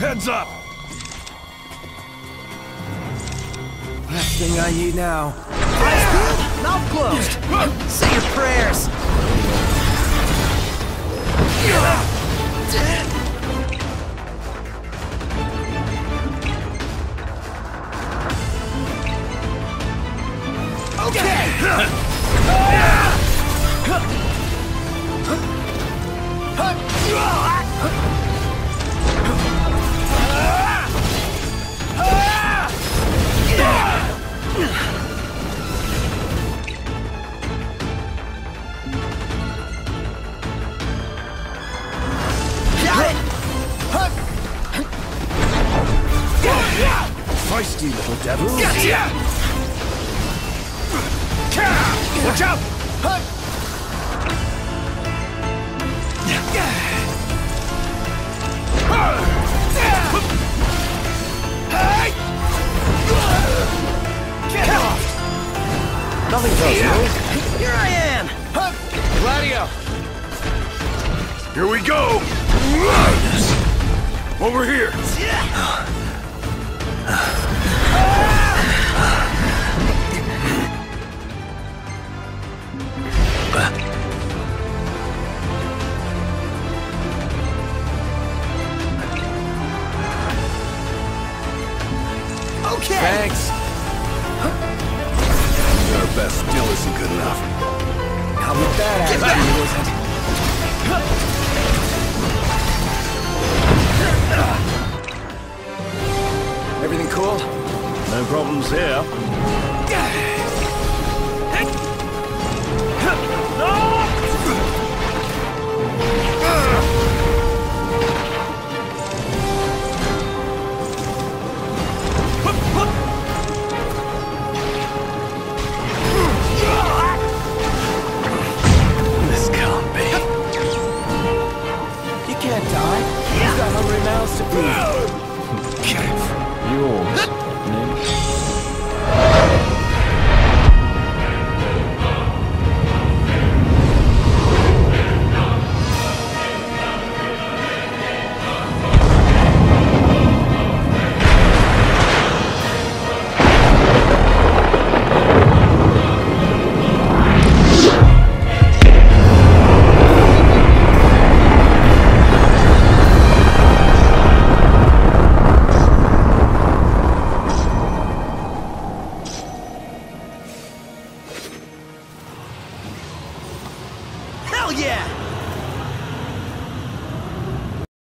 Heads up! Last thing I need now. Eyes peeled, mouth closed. Say your prayers. Okay! Feisty little devil. Gotcha! Watch out! Nothing personal. Here I am! Gladio! Here we go! Over here! Okay! Thanks! Your best still isn't good enough. How about that Get back! Everything cool? No problems here. This can't be. You can't die. You've got hungry mouths to feed. Yours.